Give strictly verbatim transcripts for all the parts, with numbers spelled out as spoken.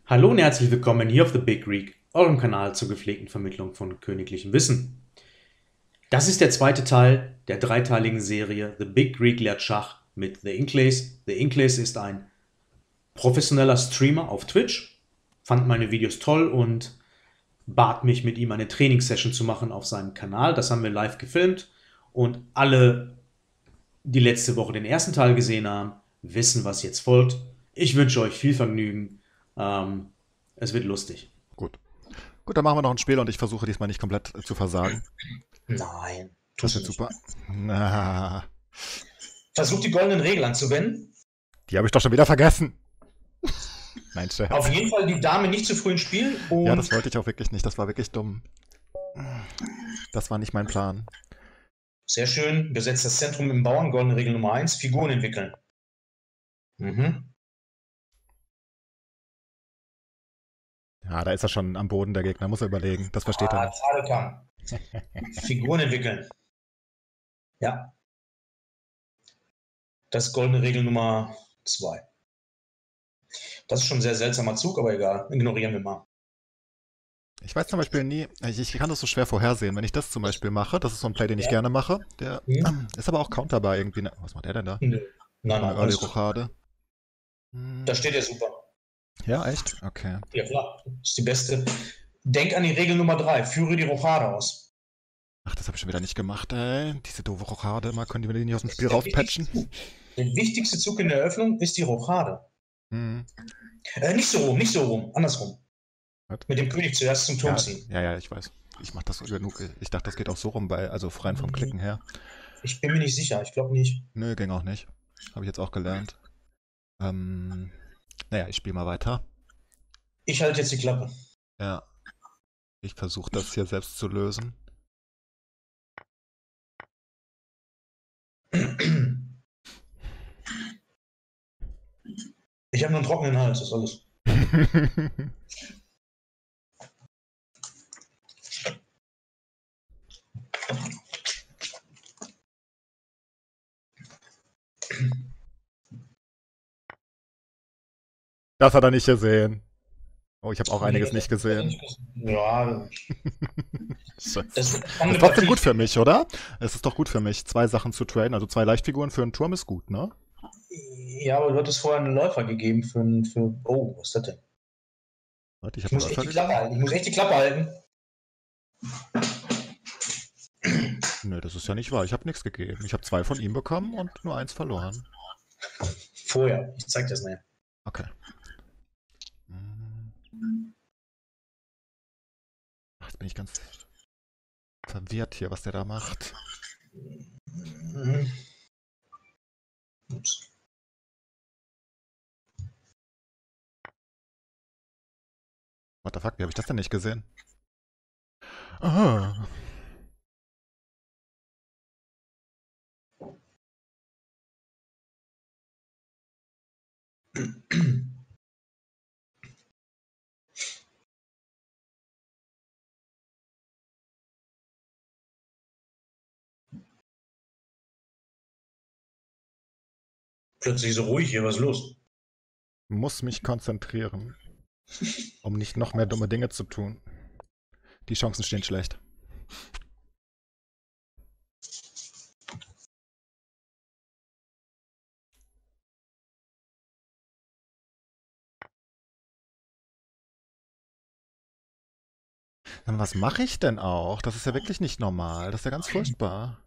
Hallo und herzlich willkommen hier auf The Big Greek, eurem Kanal zur gepflegten Vermittlung von königlichem Wissen. Das ist der zweite Teil der dreiteiligen Serie The Big Greek lehrt Schach mit The Inkles. The Inkles ist ein professioneller Streamer auf Twitch, fand meine Videos toll und bat mich, mit ihm eine Trainingssession zu machen auf seinem Kanal. Das haben wir live gefilmt und alle, die letzte Woche den ersten Teil gesehen haben, wissen, was jetzt folgt. Ich wünsche euch viel Vergnügen. Ähm, es wird lustig. Gut. Gut, dann machen wir noch ein Spiel und ich versuche diesmal nicht komplett äh, zu versagen. Nein, Das tust du wird nicht. super. Na, Versuch die goldenen Regeln anzuwenden. die habe ich doch schon wieder vergessen. Nein, Scherz. Auf jeden Fall die Dame nicht zu früh ins Spiel. Und Ja, das wollte ich auch wirklich nicht. Das war wirklich dumm. Das war nicht mein Plan. sehr schön, besetzt das Zentrum im Bauern. Goldene Regel Nummer eins, Figuren entwickeln. Mhm. Ja, da ist er schon am Boden, der Gegner. Muss er überlegen. Das versteht er Ah, nicht. Tadekam. Figuren entwickeln. Ja. Das ist goldene Regel Nummer zwei. Das ist schon ein sehr seltsamer Zug, aber egal. Ignorieren wir mal. Ich weiß zum Beispiel nie, ich, ich kann das so schwer vorhersehen. Wenn ich das zum Beispiel mache, das ist so ein Play, den ich Ja. gerne mache, der Hm? ist aber auch counterbar irgendwie. Ne? Was macht der denn da? Nö. Nein, Eine nein, Early alles gut. Rochade. Hm. Da steht er super. Ja, echt? Okay. Ja, klar. Das ist die beste. Denk an die Regel Nummer drei. Führe die Rochade aus. Ach, das habe ich schon wieder nicht gemacht, ey. Diese doofe Rochade, mal können die mir die nicht aus dem Das Spiel ist der rauspatchen. wichtigste Zug. Der wichtigste Zug in der Eröffnung ist die Rochade. Hm. Äh, nicht so rum, nicht so rum, andersrum. Was? Mit dem König zuerst zum Turm Ja, ziehen. ja, ja, ich weiß. Ich mach das genug. Ich dachte, das geht auch so rum, bei, also rein vom Klicken her. Ich bin mir nicht sicher, ich glaube nicht. Nö, ging auch nicht. Habe ich jetzt auch gelernt. Ähm, naja, ich spiele mal weiter. Ich halte jetzt die Klappe. Ja, ich versuche das hier selbst zu lösen. Ich habe nur einen trockenen Hals, das ist alles. Das hat er nicht gesehen. Oh, ich habe auch einiges nicht gesehen. Ja, Scheiße. das Das ist ist trotzdem gut für mich, oder? Es ist doch gut für mich, zwei Sachen zu traden. Also zwei Leichtfiguren für einen Turm ist gut, ne? Ja, aber du hattest vorher einen Läufer gegeben für, für oh, was ist das denn? Warte, ich Ich habe einen muss echt Läufer die Klappe gegeben? halten. Ich muss echt die Klappe halten. Nö, das ist ja nicht wahr. Ich habe nichts gegeben. Ich habe zwei von ihm bekommen und nur eins verloren. Vorher. Ich zeig dir das nachher. Okay. Hm. Ach, jetzt bin ich ganz verwirrt hier, was der da macht. Mhm. Ups. What the fuck, wie habe ich das denn nicht gesehen? Aha. Plötzlich so ruhig hier, was ist los? Muss mich konzentrieren, um nicht noch mehr dumme Dinge zu tun. Die Chancen stehen schlecht. Aber was mache ich denn auch? Das ist ja wirklich nicht normal. Das ist ja ganz furchtbar.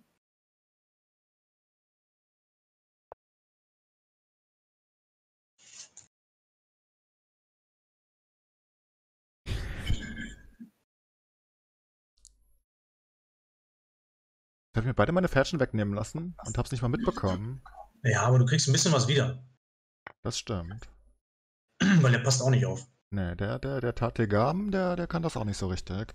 Ich habe mir beide meine Pferdchen wegnehmen lassen und habe es nicht mal mitbekommen. Ja, aber du kriegst ein bisschen was wieder. Das stimmt. Weil der passt auch nicht auf. Nee, der, der, der Tategam, der, der kann das auch nicht so richtig.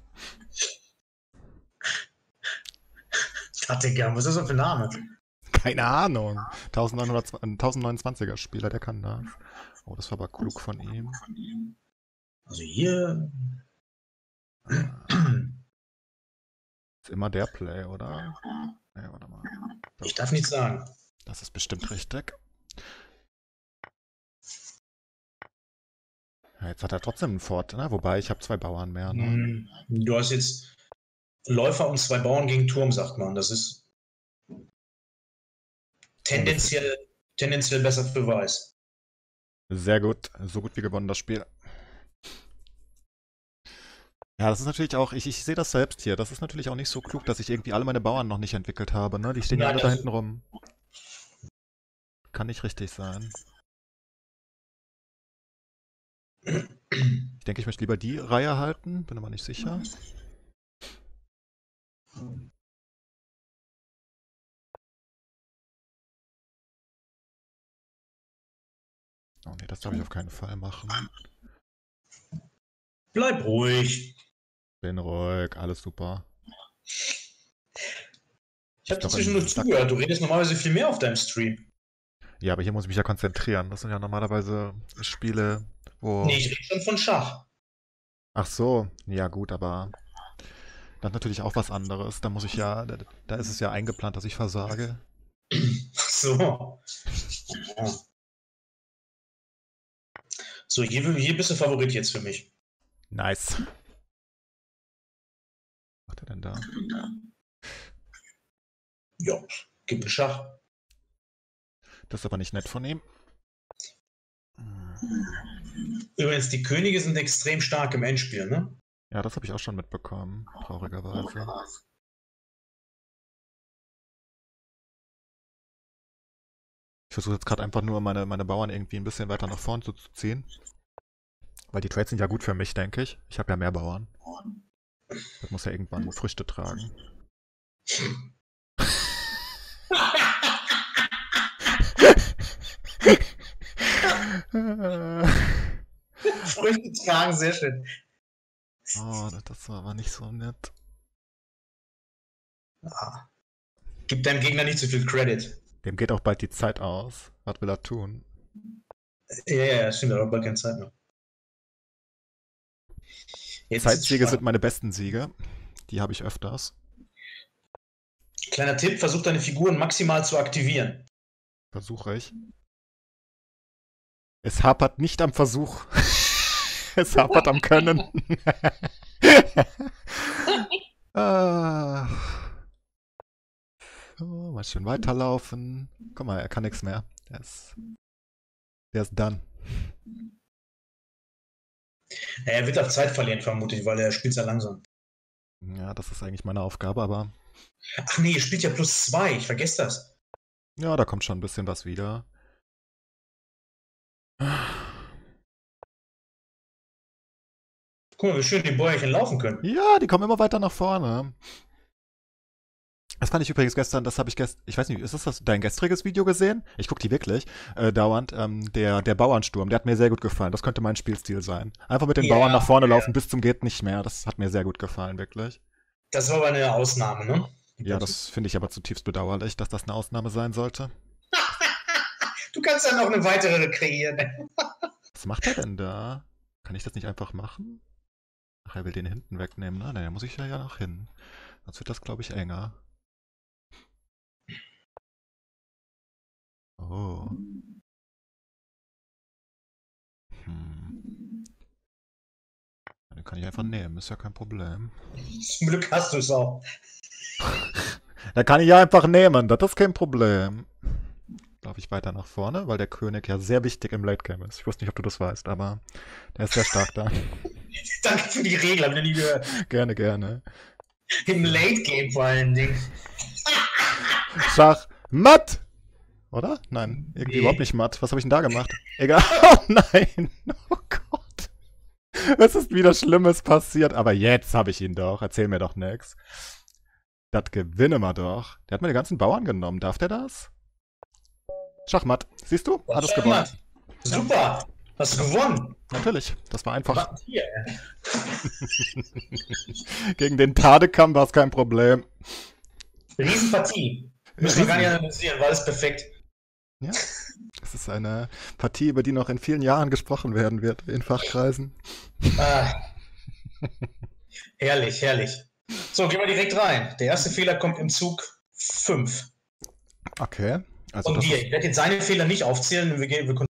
Tategam, was ist das für ein Name? Keine Ahnung. tausendneunhundertzwanziger Spieler, der kann das. Oh, das war aber klug von ihm. Also hier. Ist immer der Play, oder? Nee, warte mal. Ich darf nichts sagen. Das ist bestimmt richtig. Ja, jetzt hat er trotzdem einen Fort, ne? Wobei ich habe zwei Bauern mehr. Ne? Hm, Du hast jetzt Läufer und zwei Bauern gegen Turm, sagt man. Das ist tendenziell, tendenziell besser für Weiß. Sehr gut, so gut wie gewonnen das Spiel. Ja, das ist natürlich auch, ich, ich sehe das selbst hier, das ist natürlich auch nicht so klug, dass ich irgendwie alle meine Bauern noch nicht entwickelt habe, ne? Die stehen ja Nein, alle da das- hinten rum. Kann nicht richtig sein. Ich denke, ich möchte lieber die Reihe halten, bin aber nicht sicher. Oh ne, das darf ich auf keinen Fall machen. Bleib ruhig. Bin ruhig, alles super. Ich habe Ist doch dazwischen ein nur Sack. zugehört. Du redest normalerweise viel mehr auf deinem Stream. Ja, aber hier muss ich mich ja konzentrieren. Das sind ja normalerweise Spiele, wo... Nee, ich rede schon von Schach. Ach so, ja gut, aber das ist natürlich auch was anderes. Da muss ich ja, da, da ist es ja eingeplant, dass ich versage. Ach so. Ja. So, hier, hier bist du Favorit jetzt für mich. Nice. Was macht er denn da? Ja, gib mir Schach. Das ist aber nicht nett von ihm. Übrigens, die Könige sind extrem stark im Endspiel, ne? Ja, das habe ich auch schon mitbekommen, traurigerweise. Ich versuche jetzt gerade einfach nur meine, meine Bauern irgendwie ein bisschen weiter nach vorn zu, zu ziehen. Weil die Trades sind ja gut für mich, denke ich. Ich habe ja mehr Bauern. Das muss ja irgendwann Früchte tragen. Früchte tragen, sehr schön. Oh, das war aber nicht so nett. Ah. Gib deinem Gegner nicht zu viel Credit. Dem geht auch bald die Zeit aus. Was will er tun? Ja, ja, ja, stimmt, aber bald keine Zeit mehr. Jetzt ist Zeitsiege spannend. sind meine besten Siege. Die habe ich öfters. Kleiner Tipp, versuch deine Figuren maximal zu aktivieren. Versuche ich. Es hapert nicht am Versuch. Es hapert am Können. ah. So, mal schön weiterlaufen. Guck mal, er kann nichts mehr. Der ist, der ist done. Ja, er wird auf Zeit verlieren, vermutlich, weil er spielt sehr langsam. Ja, das ist eigentlich meine Aufgabe, aber Ach nee, ihr spielt ja plus zwei, ich vergesse das. ja, da kommt schon ein bisschen was wieder. Guck mal, wie schön die Bäuerchen laufen können. Ja, die kommen immer weiter nach vorne. Das fand ich übrigens gestern, das habe ich gestern, ich weiß nicht, ist das, das dein gestriges Video gesehen? Ich gucke die wirklich äh, dauernd. Ähm, der, der Bauernsturm, der hat mir sehr gut gefallen. Das könnte mein Spielstil sein. Einfach mit den Ja, Bauern nach vorne ja. laufen bis zum geht nicht mehr. Das hat mir sehr gut gefallen, wirklich. Das war aber eine Ausnahme, ne? Ja, das finde ich aber zutiefst bedauerlich, dass das eine Ausnahme sein sollte. Du kannst ja noch eine weitere kreieren. Was macht er denn da? Kann ich das nicht einfach machen? Ach, er will den hinten wegnehmen, ne? Ne, da muss ich ja noch hin. Sonst wird das, glaube ich, enger. Oh. Hm. Den kann ich einfach nehmen, ist ja kein Problem. Zum Glück hast du es auch. Da kann ich ja einfach nehmen, das ist kein Problem. Laufe ich weiter nach vorne, weil der König ja sehr wichtig im Late Game ist. Ich wusste nicht, ob du das weißt, aber der ist sehr stark da. Danke für die Regel, hab ich noch nie gehört. Gerne, gerne. Im Late Game vor allen Dingen. Schach matt! Oder? Nein, irgendwie Nee. überhaupt nicht matt. Was habe ich denn da gemacht? Egal. Oh nein! Oh Gott! Es ist wieder Schlimmes passiert, aber jetzt habe ich ihn doch. Erzähl mir doch nix. Das gewinnen wir doch. Der hat mir die ganzen Bauern genommen. Darf der das? Schachmatt. Siehst du? Hat es gewonnen. Super. Hast du gewonnen? Natürlich. Das war einfach. Was hier? Gegen den Tadekam war es kein Problem. Riesenpartie. Müssen wir gar nicht analysieren, war alles perfekt. Ja. Das ist eine Partie, über die noch in vielen Jahren gesprochen werden wird in Fachkreisen. Ah. Herrlich, herrlich. So, gehen wir direkt rein. Der erste Fehler kommt im Zug fünf. Okay. Also Von das dir. ist, Ich werde jetzt seine Fehler nicht aufzählen, wir, gehen, wir konzentrieren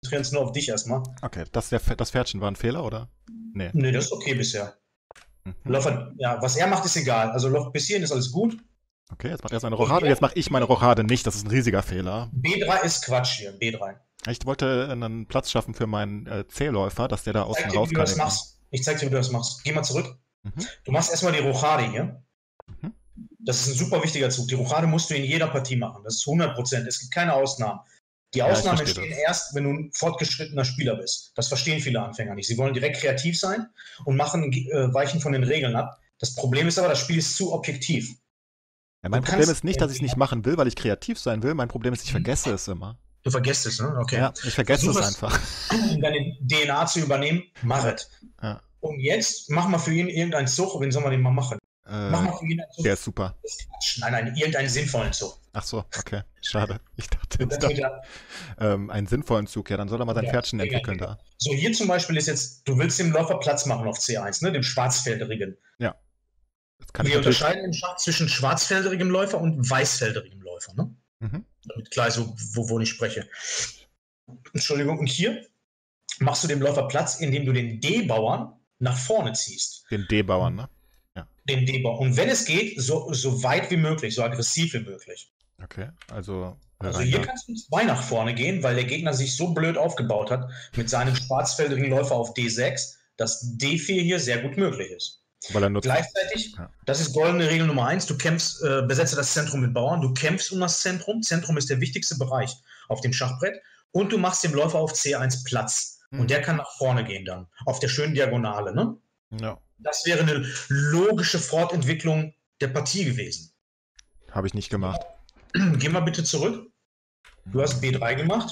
konzentrieren uns nur auf dich erstmal. Okay, das, der, das Pferdchen war ein Fehler, oder? Nee. Nee, das ist okay bisher. Mhm. Läufer, ja, was er macht, ist egal. Also Lauf- bis hierhin ist alles gut. Okay, jetzt macht er seine Rochade. Jetzt mache ich meine Rochade nicht. Das ist ein riesiger Fehler. B drei ist Quatsch hier, B drei. Ich wollte einen Platz schaffen für meinen äh, C-Läufer, dass der da Ich zeig außen dir, raus wie du kann. das machst. Ich zeig dir, wie du das machst. Geh mal zurück. Mhm. Du machst erstmal die Rochade hier. Mhm. Das ist ein super wichtiger Zug. Die Rochade musst du in jeder Partie machen. Das ist hundert Prozent. Es gibt keine Ausnahmen. Die Ja, ich Ausnahmen verstehe entstehen das. erst, wenn du ein fortgeschrittener Spieler bist. Das verstehen viele Anfänger nicht. Sie wollen direkt kreativ sein und machen, äh, weichen von den Regeln ab. Das Problem ist aber, das Spiel ist zu objektiv. Ja, mein Du Problem kannst- ist nicht, dass ich es nicht machen will, weil ich kreativ sein will. Mein Problem ist, ich vergesse es immer. Du vergisst es, ne? Okay. Ja, ich vergesse Versuch es es- einfach. Um deine D N A zu übernehmen, mach es. Ja. Und jetzt mach mal für ihn irgendeinen Zug. Wen soll man den mal machen? Mach Äh, mal für ihn einen Zug. der ist super. Das ist Quatsch. Nein, nein, irgendeinen sinnvollen Zug. Ach so, okay. Schade. Ich dachte Das jetzt doch, wird ja- ähm, einen sinnvollen Zug. Ja, dann soll er mal sein Ja, Pferdchen ja, entwickeln ja. da. So, hier zum Beispiel ist jetzt, du willst dem Läufer Platz machen auf C eins, ne? Dem schwarzfelderigen. Das kann ich Wir natürlich. unterscheiden im Schach zwischen schwarzfelderigem Läufer und weißfelderigem Läufer, ne? Mhm. Damit klar ist, wo- wovon ich spreche. Entschuldigung, und hier machst du dem Läufer Platz, indem du den D-Bauern nach vorne ziehst. Den D-Bauern, ne? Den D-Bauern. Und wenn es geht, so, so weit wie möglich, so aggressiv wie möglich. Okay, also. hör Also rein hier da. kannst du zwei nach vorne gehen, weil der Gegner sich so blöd aufgebaut hat mit seinem schwarzfelderigen Läufer auf D sechs, dass D vier hier sehr gut möglich ist. Weil er nutzt. Gleichzeitig, Ja. das ist goldene Regel Nummer eins, du kämpfst, äh, besetze das Zentrum mit Bauern, du kämpfst um das Zentrum, Zentrum ist der wichtigste Bereich auf dem Schachbrett und du machst dem Läufer auf C eins Platz Mhm. und der kann nach vorne gehen dann, auf der schönen Diagonale, ne? Ja, Das wäre eine logische Fortentwicklung der Partie gewesen. habe ich nicht gemacht. Geh mal bitte zurück. Du hast B drei gemacht.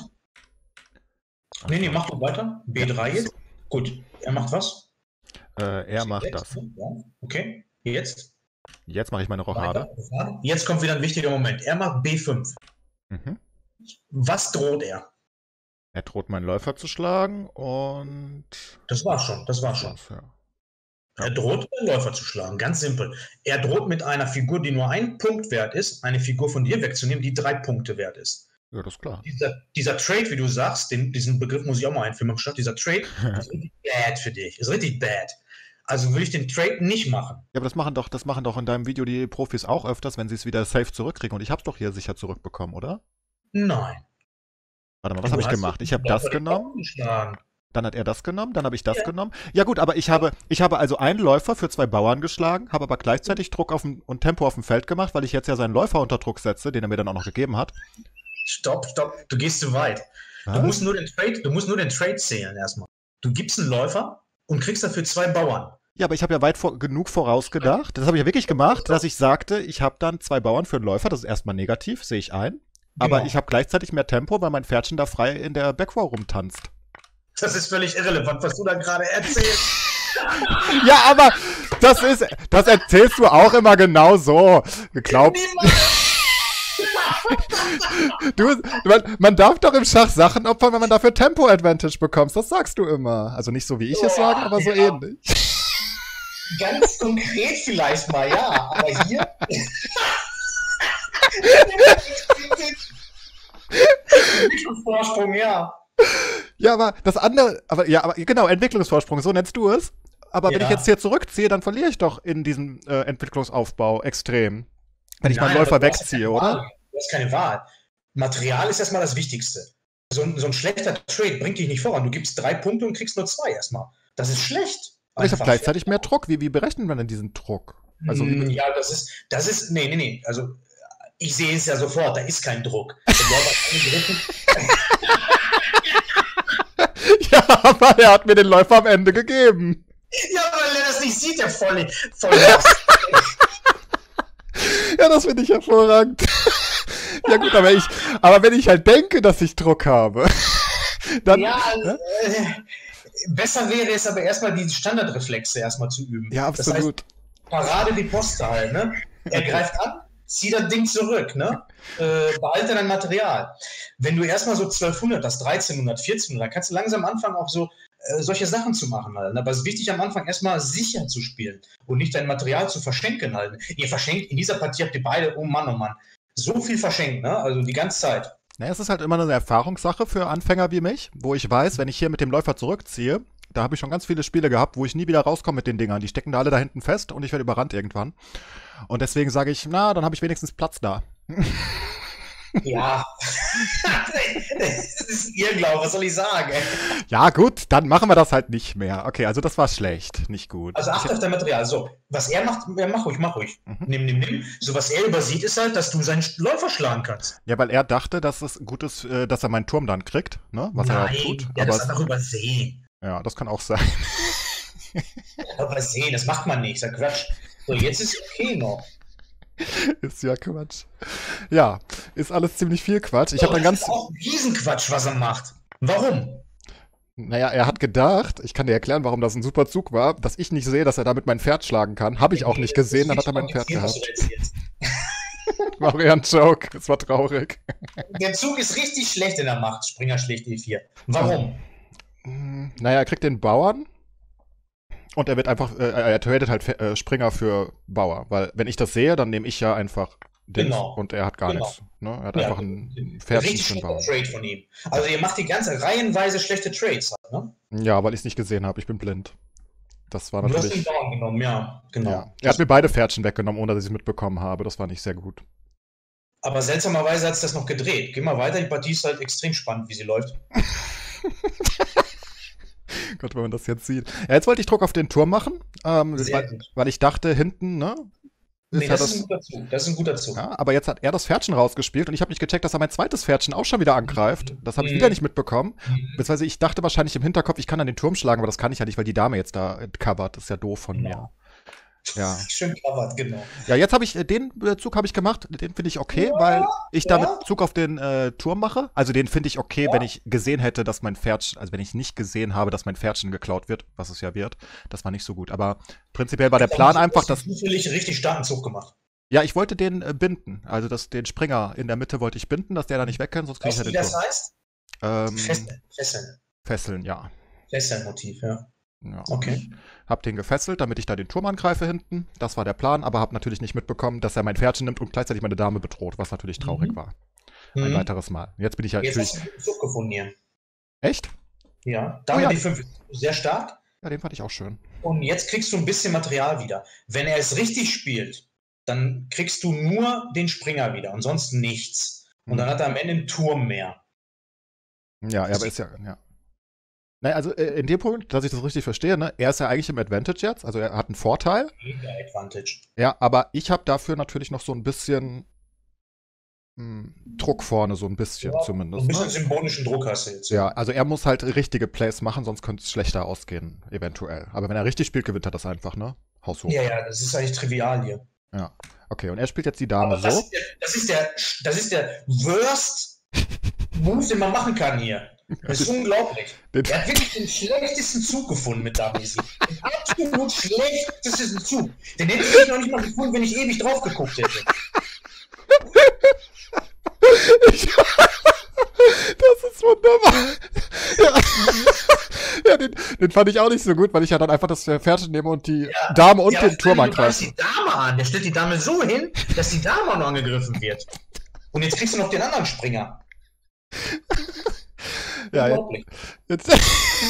Nee, nee, mach doch weiter. B drei jetzt. Gut. Er macht was? Äh, er macht Jetzt, das. ne? Ja. Okay. Jetzt. Jetzt mache ich meine Rochade. Weiter. Jetzt kommt wieder ein wichtiger Moment. Er macht B fünf. Mhm. Was droht er? Er droht meinen Läufer zu schlagen und. Das war schon. Das war schon. Ja. Er droht, den Läufer zu schlagen. Ganz simpel. Er droht mit einer Figur, die nur ein Punkt wert ist, eine Figur von dir wegzunehmen, die drei Punkte wert ist. Ja, das ist klar. Dieser, dieser Trade, wie du sagst, den, diesen Begriff muss ich auch mal einführen am Start, dieser Trade ist richtig bad für dich. Ist richtig bad. Also will ich den Trade nicht machen. Ja, aber das machen doch, das machen doch in deinem Video die Profis auch öfters, wenn sie es wieder safe zurückkriegen. Und ich habe es doch hier sicher zurückbekommen, oder? Nein. Warte mal, was Du habe ich hast gemacht? Ich habe den das Läufer den genommen, Bauern geschlagen. dann hat er das genommen, dann habe ich das Ja. genommen. Ja gut, aber ich habe, ich habe also einen Läufer für zwei Bauern geschlagen, habe aber gleichzeitig Druck auf dem, und Tempo auf dem Feld gemacht, weil ich jetzt ja seinen Läufer unter Druck setze, den er mir dann auch noch gegeben hat. Stopp, stopp, du gehst zu weit. Du Was? musst, nur den Trade, du musst nur den Trade zählen erstmal. Du gibst einen Läufer und kriegst dafür zwei Bauern. Ja, aber ich habe ja weit vor, genug vorausgedacht. Das habe ich ja wirklich gemacht, dass ich sagte, ich habe dann zwei Bauern für einen Läufer. Das ist erstmal negativ, sehe ich ein. Aber Genau. ich habe gleichzeitig mehr Tempo, weil mein Pferdchen da frei in der Backrow rumtanzt. Das ist völlig irrelevant, was du da gerade erzählst. Ja, aber das ist, das erzählst du auch immer genau so. Glaub, du, man, man darf doch im Schach Sachen opfern, wenn man dafür Tempo-Advantage bekommt. Das sagst du immer. Also nicht so, wie ich es Ja, sage, aber so ja. ähnlich. Ganz konkret vielleicht mal, ja. Aber hier. Entwicklungsvorsprung, ja. Ja, aber das andere, aber ja, aber genau, Entwicklungsvorsprung, so nennst du es. Aber wenn Ja. ich jetzt hier zurückziehe, dann verliere ich doch in diesem äh, Entwicklungsaufbau extrem. Wenn ich Nein, meinen Läufer aber du hast wegziehe, keine oder? Wahl. Du hast keine Wahl. Material ist erstmal das Wichtigste. So ein, so ein schlechter Trade bringt dich nicht voran. Du gibst drei Punkte und kriegst nur zwei erstmal. Das ist schlecht. Aber ich habe Einfach. gleichzeitig mehr Druck. Wie, wie berechnet man denn diesen Druck? Also, Mm, ja, das ist, das ist, nee, nee, nee. Also, ich sehe es ja sofort, da ist kein Druck. Der Läufer hat angegriffen. ja, aber er hat mir den Läufer am Ende gegeben. Ja, weil er das nicht sieht, der voll, voll Ja, das finde ich hervorragend. ja gut, aber ich, aber wenn ich halt denke, dass ich Druck habe, dann. Ja, äh, besser wäre es aber erstmal die Standardreflexe erstmal zu üben. Ja, absolut. Das heißt, Parade die Poste halt, ne? Er greift an, zieh das Ding zurück, ne? Äh, behalte dein Material. Wenn du erstmal so zwölfhundert hast, dreizehnhundert, vierzehnhundert, dann kannst du langsam anfangen, auch so äh, solche Sachen zu machen halt. Aber es ist wichtig, am Anfang erstmal sicher zu spielen und nicht dein Material zu verschenken halt. Ihr verschenkt, in dieser Partie habt ihr beide, oh Mann, oh Mann, so viel verschenkt, ne? Also die ganze Zeit. Naja, es ist halt immer eine Erfahrungssache für Anfänger wie mich, wo ich weiß, wenn ich hier mit dem Läufer zurückziehe, da habe ich schon ganz viele Spiele gehabt, wo ich nie wieder rauskomme mit den Dingern. Die stecken da alle da hinten fest und ich werde überrannt irgendwann. Und deswegen sage ich, na, dann habe ich wenigstens Platz da. Ja, das ist Irrglaube, was soll ich sagen? Ja, gut, dann machen wir das halt nicht mehr. Okay, also das war schlecht, nicht gut. Also achte auf dein Material. So, was er macht, ja, mach ruhig, mach ruhig. Mhm. Nimm, nimm, nimm. So, was er übersieht, ist halt, dass du seinen Läufer schlagen kannst. Ja, weil er dachte, dass es gut ist, äh, dass er meinen Turm dann kriegt, ne? Was er Nein, auch tut. ja, Aber das hat er übersehen. ja, das kann auch sein. Übersehen, das macht man nicht. Das ist ja Quatsch. So, jetzt ist okay noch. Ist ja Quatsch. Ja, ist alles ziemlich viel Quatsch. Ich So, habe dann das ganz. ist auch ein Riesenquatsch, was er macht. Warum? Naja, er hat gedacht, ich kann dir erklären, warum das ein super Zug war, dass ich nicht sehe, dass er damit mein Pferd schlagen kann. Habe ich auch nicht gesehen, dann hat er mein Pferd gehabt. War auch eher ein Joke, es war traurig. Der Zug ist richtig schlecht in der Macht, Springer schlägt E vier. Warum? Naja, er kriegt den Bauern und er wird einfach, äh, er tradet halt äh, Springer für Bauer, weil wenn ich das sehe, dann nehme ich ja einfach Dings Genau. und er hat gar Genau. nichts. Ne? Er hat Ja, einfach ein Pferdchen Richtig für den schlechter Bauern. Trade von ihm. Also ihr macht die ganze reihenweise schlechte Trades. Halt, ne? Ja, weil ich es nicht gesehen habe, ich bin blind. Das war Du hast den natürlich. Bauern genommen, ja, genau. Ja. Er hat mir beide Pferdchen weggenommen, ohne dass ich es mitbekommen habe. Das war nicht sehr gut. Aber seltsamerweise hat es das noch gedreht. Geh mal weiter, die Partie ist halt extrem spannend, wie sie läuft. Gott, wenn man das jetzt sieht. Ja, jetzt wollte ich Druck auf den Turm machen, ähm, Sehr weil, gut. weil ich dachte, hinten, ne? Nee, ja das, das- ist ein guter Zug. Das ist ein guter Zug. Ja, aber jetzt hat er das Pferdchen rausgespielt und ich habe nicht gececkt, dass er mein zweites Pferdchen auch schon wieder angreift. Das habe ich Mhm. wieder nicht mitbekommen. Mhm. Beziehungsweise ich dachte wahrscheinlich im Hinterkopf, ich kann an den Turm schlagen, aber das kann ich ja nicht, weil die Dame jetzt da äh, covert. Das ist ja doof von Genau. mir. Ja. Schön covered, genau. Ja, jetzt habe ich, äh, den äh, Zug habe ich gemacht, den finde ich okay, Ja, weil ich ja. damit Zug auf den äh, Turm mache. Also den finde ich okay, Ja. wenn ich gesehen hätte, dass mein Pferd, also wenn ich nicht gesehen habe, dass mein Pferdchen geklaut wird, was es ja wird. Das war nicht so gut. Aber prinzipiell war der Plan einfach, dass dass, du zufällig einen richtig starken Zug gemacht. ja, ich wollte den äh, binden. Also das, den Springer in der Mitte wollte ich binden, dass der da nicht weg kann, sonst kriege ich Weißt ja du, den wie das Turm. heißt? Ähm, Fesseln. Fesseln. fesseln, ja. Fesseln-Motiv, ja. ja. Okay. Hab den gefesselt, damit ich da den Turm angreife hinten. Das war der Plan, aber hab natürlich nicht mitbekommen, dass er mein Pferdchen nimmt und gleichzeitig meine Dame bedroht, was natürlich traurig Mhm. war. Ein Mhm. weiteres Mal. Jetzt bin ich ja Jetzt natürlich. hast du einen guten Zug gefunden hier. Echt? Ja. Damit ja. die fünf sehr stark. Ja, den fand ich auch schön. Und jetzt kriegst du ein bisschen Material wieder. Wenn er es richtig spielt, dann kriegst du nur den Springer wieder, ansonsten nichts. Und dann hat er am Ende einen Turm mehr. Ja, er ist ja, ja. Naja, also äh, in dem Punkt, dass ich das richtig verstehe, ne, er ist ja eigentlich im Advantage jetzt, also er hat einen Vorteil. Mega Advantage. Ja, aber ich habe dafür natürlich noch so ein bisschen mh, Druck vorne, so ein bisschen Ja, zumindest. Ein bisschen Ne? symbolischen Druck hast du jetzt. Ja, also er muss halt richtige Plays machen, sonst könnte es schlechter ausgehen, eventuell. Aber wenn er richtig spielt, gewinnt er das einfach, ne? Haushoch. Ja, ja, das ist eigentlich trivial hier. Ja. Okay, und er spielt jetzt die Dame Aber das, so. ist der, das, ist der, das ist der worst Move, den man machen kann hier. Das ist unglaublich. Den- Er hat wirklich den schlechtesten Zug gefunden mit Damisi. Den absolut schlechtesten Zug. Den hätte ich noch nicht mal gefunden, wenn ich ewig drauf geguckt hätte. Ich, das ist wunderbar. Ja, ja den, den fand ich auch nicht so gut, weil ich ja dann einfach das Pferdchen nehme und die Dame und Ja, den Turm du angreife. greifst die Dame an. Der stellt die Dame so hin, dass die Dame auch noch angegriffen wird. Und jetzt kriegst du noch den anderen Springer. Ja, jetzt, Unglaublich. jetzt das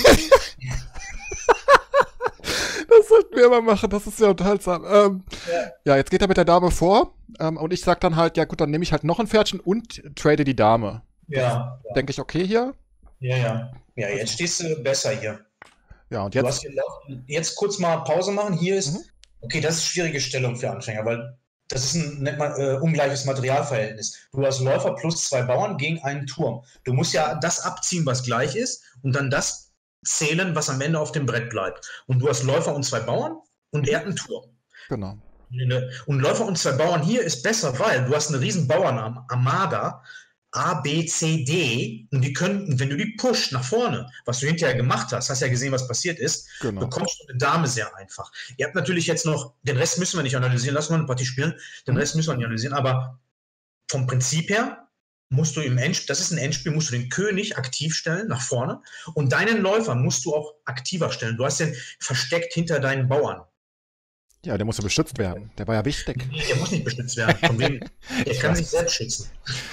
sollten wir mal machen, das ist sehr unterhaltsam. Ähm, Ja. ja, jetzt geht er mit der Dame vor ähm, und ich sag dann halt, ja gut, dann nehme ich halt noch ein Pferdchen und trade die Dame. Ja, ja, Denke ich, okay hier? ja, ja. Ja, jetzt stehst du besser hier. Ja, und Du jetzt. hast hier Lauf- jetzt kurz mal Pause machen. Hier ist, Mhm. okay, das ist schwierige Stellung für Anfänger, weil das ist ein nennt man, äh, ungleiches Materialverhältnis. Du hast Läufer plus zwei Bauern gegen einen Turm. Du musst ja das abziehen, was gleich ist, und dann das zählen, was am Ende auf dem Brett bleibt. Und du hast Läufer und zwei Bauern und er hat einen Turm. Genau. Und Läufer und zwei Bauern hier ist besser, weil du hast eine riesen Bauernarmada, A, B, C, D, und die können, wenn du die pusht nach vorne, was du hinterher gemacht hast, hast ja gesehen, was passiert ist, Genau. bekommst du eine Dame sehr einfach. Ihr habt natürlich jetzt noch, den Rest müssen wir nicht analysieren, lassen wir eine Partie spielen, den Rest müssen wir nicht analysieren, aber vom Prinzip her musst du im Endspiel, das ist ein Endspiel, musst du den König aktiv stellen, nach vorne, und deinen Läufer musst du auch aktiver stellen. Du hast den versteckt hinter deinen Bauern. Ja, der muss ja beschützt werden. Der war ja wichtig. Nee, der muss nicht beschützt werden. Von wem? Der Ich kann weiß. sich selbst schützen.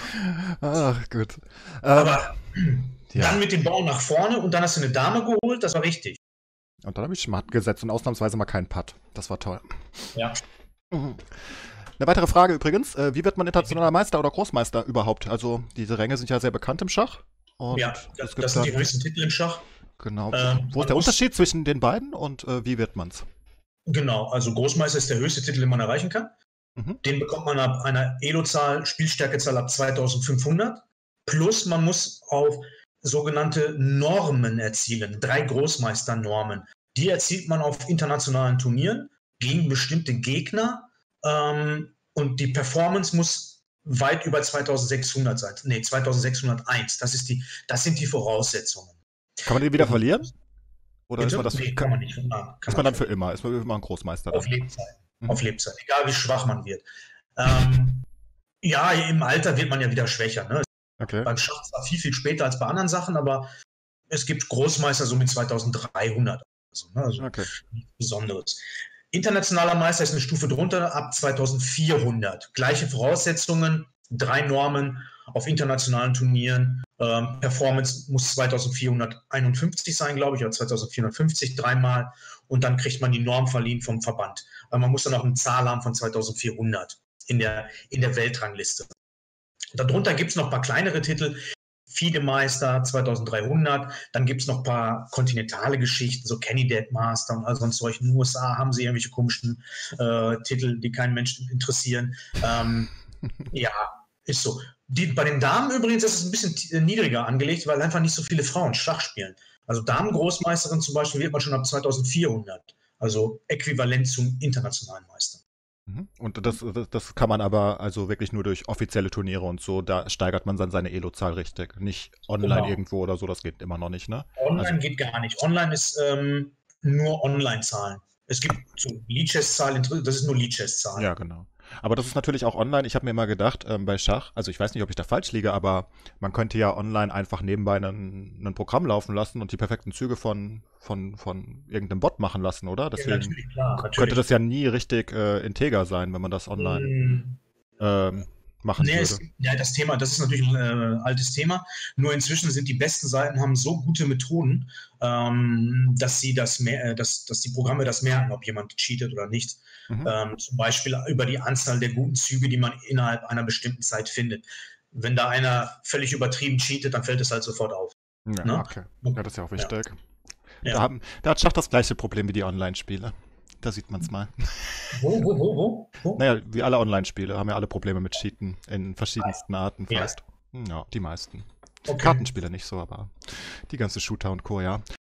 Ach, gut. Ähm, Aber ja. dann mit dem Ball nach vorne und dann hast du eine Dame geholt, das war richtig. Und dann habe ich Schmatt gesetzt und ausnahmsweise mal keinen Putt. Das war toll. Ja. Mhm. Eine weitere Frage übrigens. Äh, wie wird man internationaler Meister oder Großmeister überhaupt? Also, diese Ränge sind ja sehr bekannt im Schach. Und Ja, es das, gibt das sind da- die höchsten Titel im Schach. Genau. Ähm, Wo man ist der muss- Unterschied zwischen den beiden und äh, wie wird man's? Genau, also Großmeister ist der höchste Titel, den man erreichen kann. Mhm. Den bekommt man ab einer Elo-Zahl, Spielstärkezahl ab zweitausendfünfhundert. Plus man muss auf sogenannte Normen erzielen, drei Großmeisternormen. Die erzielt man auf internationalen Turnieren gegen bestimmte Gegner. Ähm, und die Performance muss weit über zweitausendsechshundert sein. Nee, zweitausendsechshunderteins. Das, ist die, das sind die Voraussetzungen. Kann man den wieder verlieren? Oder ist Bitte? man das Nee, kann man nicht. Nein, kann ist man dann für immer? Ist man immer ein Großmeister Auf dann? Lebzeit. Mhm. Auf Lebzeit. Egal wie schwach man wird. Ähm, ja, im Alter wird man ja wieder schwächer. Ne? Okay. Beim Schach zwar viel, viel später als bei anderen Sachen, aber es gibt Großmeister so mit zweitausenddreihundert. Also, ne? Also Okay. nichts Besonderes. Internationaler Meister ist eine Stufe drunter ab zweitausendvierhundert. Gleiche Voraussetzungen, drei Normen auf internationalen Turnieren. Ähm, Performance muss zweitausendvierhunderteinundfünfzig sein, glaube ich, oder zweitausendvierhundertfünfzig dreimal. Und dann kriegt man die Norm verliehen vom Verband. Weil man muss dann auch eine Zahl haben von zweitausendvierhundert in der, in der Weltrangliste. Darunter gibt es noch ein paar kleinere Titel. FIDE-Meister zweitausenddreihundert, dann gibt es noch ein paar kontinentale Geschichten, so Candidate Master und all sonst solchen. In den U S A haben sie irgendwelche komischen äh, Titel, die keinen Menschen interessieren. Ähm, ja, ist so. Die, bei den Damen übrigens ist es ein bisschen t- niedriger angelegt, weil einfach nicht so viele Frauen Schach spielen. Also Damen-Großmeisterin zum Beispiel wird man schon ab zweitausendvierhundert, also äquivalent zum internationalen Meister. Mhm. Und das, das, das kann man aber also wirklich nur durch offizielle Turniere und so, da steigert man dann seine Elo-Zahl richtig. Nicht online Genau. irgendwo oder so, das geht immer noch nicht, ne? Online Also- geht gar nicht. Online ist ähm, nur Online-Zahlen. Es gibt so Lichess-Zahlen, das ist nur Lichess-Zahlen. Ja, genau. Aber das ist natürlich auch online. Ich habe mir immer gedacht, ähm, bei Schach, also ich weiß nicht, ob ich da falsch liege, aber man könnte ja online einfach nebenbei ein, ein Programm laufen lassen und die perfekten Züge von, von, von irgendeinem Bot machen lassen, oder? Ja, Deswegen natürlich, klar. könnte Natürlich. das ja nie richtig äh, integer sein, wenn man das online Mm, ähm, machen Nee, würde. es, ja, das Thema, das ist natürlich ein äh, altes Thema. Nur inzwischen sind die besten Seiten haben so gute Methoden, ähm, dass sie das mehr, äh, dass, dass die Programme das merken, ob jemand cheatet oder nicht. Mhm. Ähm, zum Beispiel über die Anzahl der guten Züge, die man innerhalb einer bestimmten Zeit findet. Wenn da einer völlig übertrieben cheatet, dann fällt es halt sofort auf. Ja, ne? okay. Ja, das ist ja auch wichtig. Ja. Da, haben, da hat Schach das gleiche Problem wie die Online-Spiele. Da sieht man es mal. Wo, wo, wo, wo? wo? Naja, wie alle Online-Spiele haben ja alle Probleme mit Cheaten in verschiedensten Arten Ja. fast. Ja, die meisten. Okay. Kartenspiele nicht so, aber die ganze Shooter und Co., ja.